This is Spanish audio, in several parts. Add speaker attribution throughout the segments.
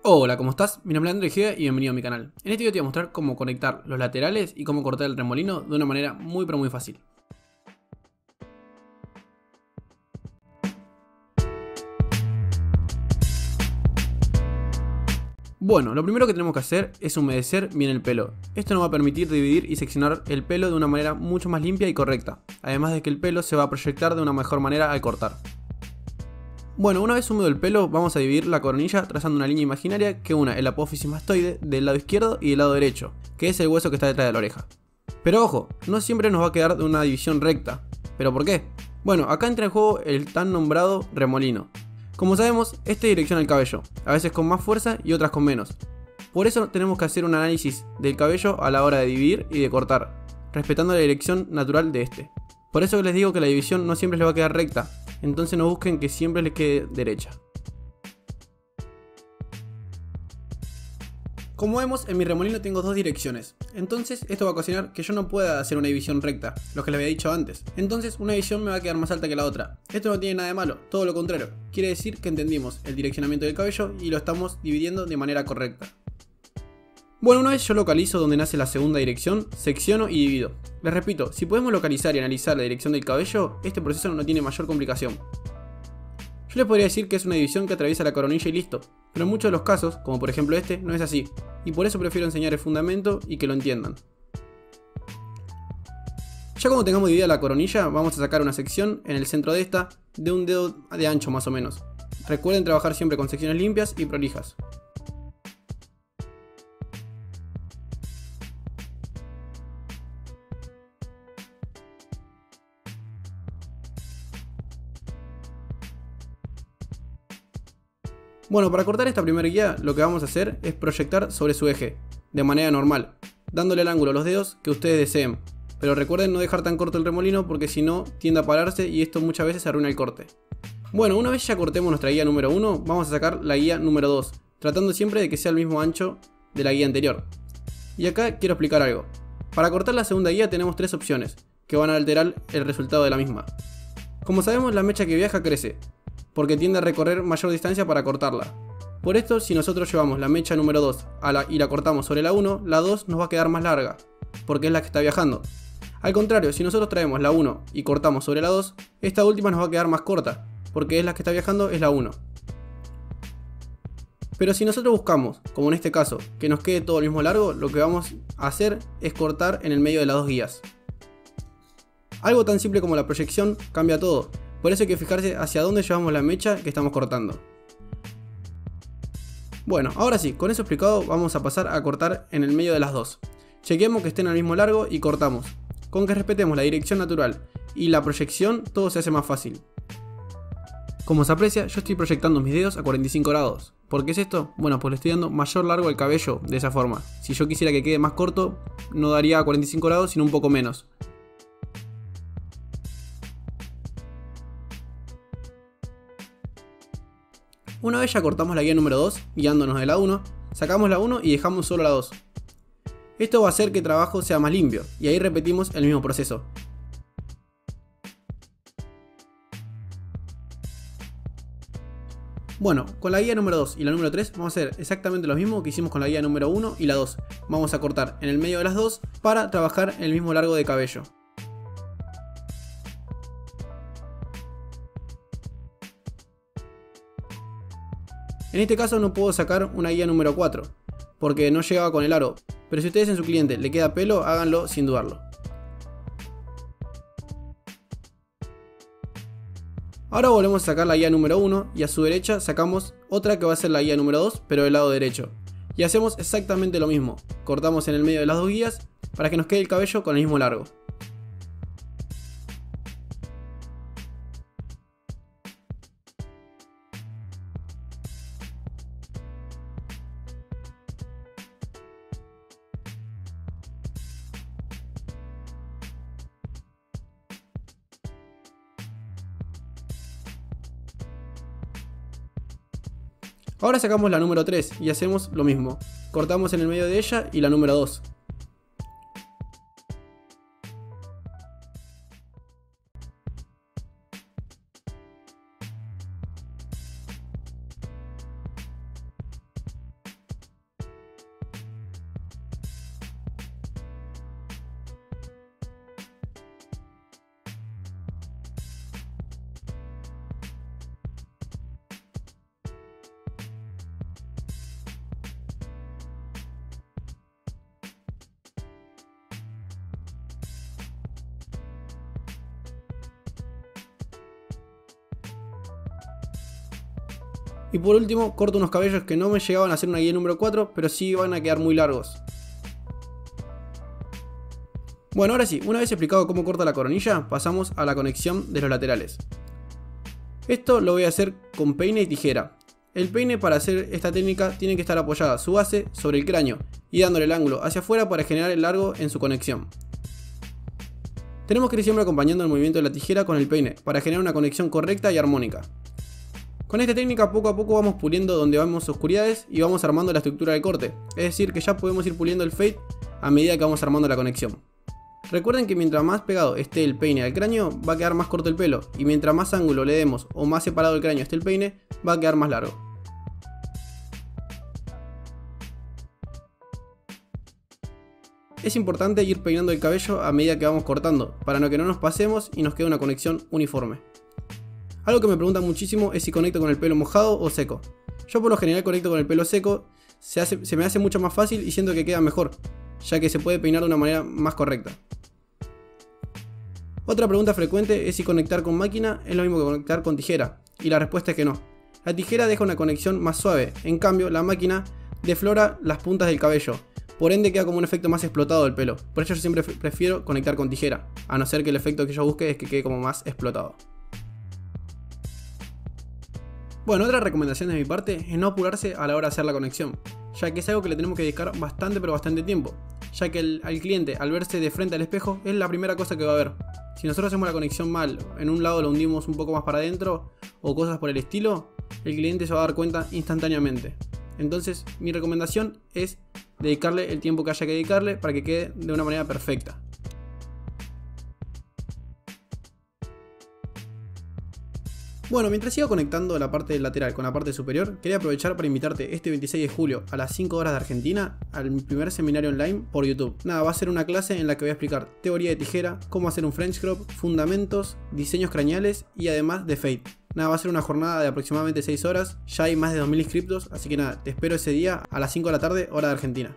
Speaker 1: Hola, ¿cómo estás? Mi nombre es André Gea y bienvenido a mi canal. En este video te voy a mostrar cómo conectar los laterales y cómo cortar el remolino de una manera muy fácil. Bueno, lo primero que tenemos que hacer es humedecer bien el pelo. Esto nos va a permitir dividir y seccionar el pelo de una manera mucho más limpia y correcta, además de que el pelo se va a proyectar de una mejor manera al cortar. Bueno, una vez húmedo el pelo, vamos a dividir la coronilla trazando una línea imaginaria que una el apófisis mastoide del lado izquierdo y del lado derecho, que es el hueso que está detrás de la oreja. Pero ojo, no siempre nos va a quedar de una división recta. ¿Pero por qué? Bueno, acá entra en juego el tan nombrado remolino. Como sabemos, esta direcciona el cabello, a veces con más fuerza y otras con menos. Por eso tenemos que hacer un análisis del cabello a la hora de dividir y de cortar, respetando la dirección natural de este. Por eso les digo que la división no siempre les va a quedar recta, entonces no busquen que siempre les quede derecha. Como vemos, en mi remolino tengo dos direcciones, entonces esto va a ocasionar que yo no pueda hacer una división recta, lo que les había dicho antes. Entonces una división me va a quedar más alta que la otra. Esto no tiene nada de malo, todo lo contrario. Quiere decir que entendimos el direccionamiento del cabello y lo estamos dividiendo de manera correcta. Bueno, una vez yo localizo donde nace la segunda dirección, secciono y divido. Les repito, si podemos localizar y analizar la dirección del cabello, este proceso no tiene mayor complicación. Yo les podría decir que es una división que atraviesa la coronilla y listo, pero en muchos de los casos, como por ejemplo este, no es así, y por eso prefiero enseñar el fundamento y que lo entiendan. Ya cuando tengamos dividida la coronilla, vamos a sacar una sección en el centro de esta, de un dedo de ancho más o menos. Recuerden trabajar siempre con secciones limpias y prolijas. Bueno, para cortar esta primera guía, lo que vamos a hacer es proyectar sobre su eje, de manera normal, dándole el ángulo a los dedos que ustedes deseen. Pero recuerden no dejar tan corto el remolino porque si no, tiende a pararse y esto muchas veces arruina el corte. Bueno, una vez ya cortemos nuestra guía número 1, vamos a sacar la guía número 2, tratando siempre de que sea el mismo ancho de la guía anterior. Y acá quiero explicar algo. Para cortar la segunda guía tenemos tres opciones, que van a alterar el resultado de la misma. Como sabemos, la mecha que viaja crece, porque tiende a recorrer mayor distancia para cortarla. Por esto, si nosotros llevamos la mecha número 2 y la cortamos sobre la 1, la 2 nos va a quedar más larga, porque es la que está viajando. Al contrario, si nosotros traemos la 1 y cortamos sobre la 2, esta última nos va a quedar más corta, porque es la que está viajando, es la 1. Pero si nosotros buscamos, como en este caso, que nos quede todo el mismo largo, lo que vamos a hacer es cortar en el medio de las dos guías. Algo tan simple como la proyección cambia todo. Por eso hay que fijarse hacia dónde llevamos la mecha que estamos cortando. Bueno, ahora sí, con eso explicado vamos a pasar a cortar en el medio de las dos. Chequeemos que estén al mismo largo y cortamos. Con que respetemos la dirección natural y la proyección, todo se hace más fácil. Como se aprecia, yo estoy proyectando mis dedos a 45 grados. ¿Por qué es esto? Bueno, pues le estoy dando mayor largo al cabello de esa forma. Si yo quisiera que quede más corto, no daría a 45 grados, sino un poco menos. Una vez ya cortamos la guía número 2, guiándonos de la 1, sacamos la 1 y dejamos solo la 2. Esto va a hacer que el trabajo sea más limpio, y ahí repetimos el mismo proceso. Bueno, con la guía número 2 y la número 3 vamos a hacer exactamente lo mismo que hicimos con la guía número 1 y la 2. Vamos a cortar en el medio de las dos para trabajar el mismo largo de cabello. En este caso no puedo sacar una guía número 4, porque no llegaba con el aro, pero si ustedes en su cliente le queda pelo, háganlo sin dudarlo. Ahora volvemos a sacar la guía número 1 y a su derecha sacamos otra que va a ser la guía número 2, pero del lado derecho. Y hacemos exactamente lo mismo, cortamos en el medio de las dos guías para que nos quede el cabello con el mismo largo. Ahora sacamos la número 3 y hacemos lo mismo. Cortamos en el medio de ella y la número 2. Y por último, corto unos cabellos que no me llegaban a ser una guía número 4, pero sí van a quedar muy largos. Bueno, ahora sí, una vez explicado cómo corta la coronilla, pasamos a la conexión de los laterales. Esto lo voy a hacer con peine y tijera. El peine, para hacer esta técnica, tiene que estar apoyada su base sobre el cráneo y dándole el ángulo hacia afuera para generar el largo en su conexión. Tenemos que ir siempre acompañando el movimiento de la tijera con el peine para generar una conexión correcta y armónica. Con esta técnica poco a poco vamos puliendo donde vemos oscuridades y vamos armando la estructura del corte, es decir que ya podemos ir puliendo el fade a medida que vamos armando la conexión. Recuerden que mientras más pegado esté el peine al cráneo va a quedar más corto el pelo, y mientras más ángulo le demos o más separado del cráneo esté el peine va a quedar más largo. Es importante ir peinando el cabello a medida que vamos cortando, para que no nos pasemos y nos quede una conexión uniforme. Algo que me preguntan muchísimo es si conecto con el pelo mojado o seco. Yo por lo general conecto con el pelo seco, se me hace mucho más fácil y siento que queda mejor, ya que se puede peinar de una manera más correcta. Otra pregunta frecuente es si conectar con máquina es lo mismo que conectar con tijera, y la respuesta es que no. La tijera deja una conexión más suave, en cambio la máquina deflora las puntas del cabello, por ende queda como un efecto más explotado del pelo. Por eso yo siempre prefiero conectar con tijera, a no ser que el efecto que yo busque es que quede como más explotado. Bueno, otra recomendación de mi parte es no apurarse a la hora de hacer la conexión, ya que es algo que le tenemos que dedicar bastante tiempo, ya que al cliente, al verse de frente al espejo, es la primera cosa que va a ver. Si nosotros hacemos la conexión mal, en un lado lo hundimos un poco más para adentro o cosas por el estilo, el cliente se va a dar cuenta instantáneamente. Entonces mi recomendación es dedicarle el tiempo que haya que dedicarle para que quede de una manera perfecta. Bueno, mientras sigo conectando la parte lateral con la parte superior, quería aprovechar para invitarte este 26 de julio a las 5 horas de Argentina al primer seminario online por YouTube. Nada, va a ser una clase en la que voy a explicar teoría de tijera, cómo hacer un French crop, fundamentos, diseños craneales y además de fade. Nada, va a ser una jornada de aproximadamente 6 horas, ya hay más de 2000 inscriptos, así que nada, te espero ese día a las 5 de la tarde, hora de Argentina.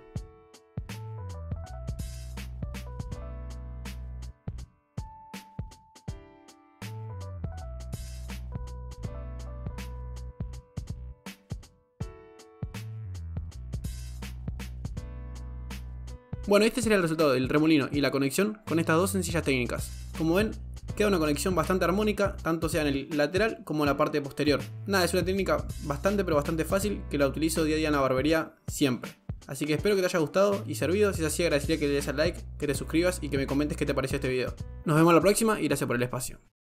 Speaker 1: Bueno, este sería el resultado del remolino y la conexión con estas dos sencillas técnicas. Como ven, queda una conexión bastante armónica, tanto sea en el lateral como en la parte posterior. Nada, es una técnica bastante fácil que la utilizo día a día en la barbería siempre. Así que espero que te haya gustado y servido. Si es así, agradecería que le des al like, que te suscribas y que me comentes qué te pareció este video. Nos vemos la próxima y gracias por el espacio.